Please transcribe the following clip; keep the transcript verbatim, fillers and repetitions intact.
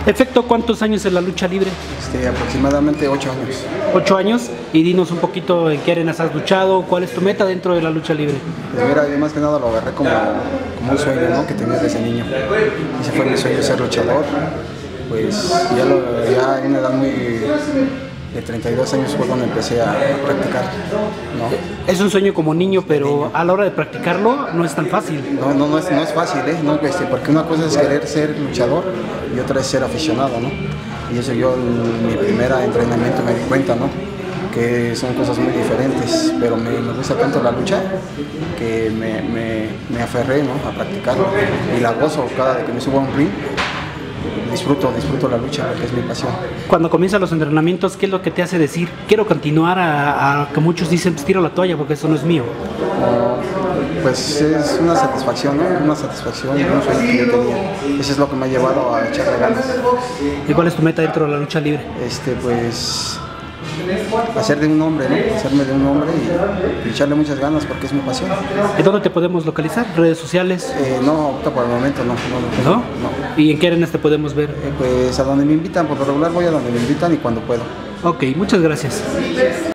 Efecto, ¿cuántos años en la lucha libre? Este, aproximadamente ocho años. Ocho años. Y dinos un poquito en qué arenas has luchado, cuál es tu meta dentro de la lucha libre. Pues mira, yo más que nada lo agarré como, como un sueño, ¿no?, que tenía desde niño. Ese fue mi sueño, ser luchador. Pues ya, lo, ya en una edad muy de treinta y dos años fue cuando empecé a practicar, ¿no? Es un sueño como niño, pero niño. A la hora de practicarlo no es tan fácil. No, no, no, es, no es fácil, ¿eh? No, este, porque una cosa es querer ser luchador y otra es ser aficionado, ¿no? Y eso yo en mi primer entrenamiento me di cuenta, ¿no?, que son cosas muy diferentes, pero me, me gusta tanto la lucha que me, me, me aferré, ¿no?, a practicarlo y la gozo cada vez que me subo a un ring. Disfruto, disfruto la lucha porque es mi pasión. Cuando comienzan los entrenamientos, ¿qué es lo que te hace decir quiero continuar a, a que muchos dicen pues, tiro la toalla porque eso no es mío? Uh, pues es una satisfacción, ¿no? Una satisfacción y un sueño que yo tenía. Eso es lo que me ha llevado a echarle ganas. ¿Y cuál es tu meta dentro de la lucha libre? Este, pues hacer de un hombre, ¿no? Hacerme de un hombre y, y echarle muchas ganas porque es mi pasión. ¿Y dónde te podemos localizar? ¿Redes sociales? Eh, no, ahorita por el momento no. ¿No? ¿No? No. ¿Y en qué arenas te podemos ver? Eh, pues a donde me invitan, por lo regular voy a donde me invitan y cuando puedo. Ok, muchas gracias.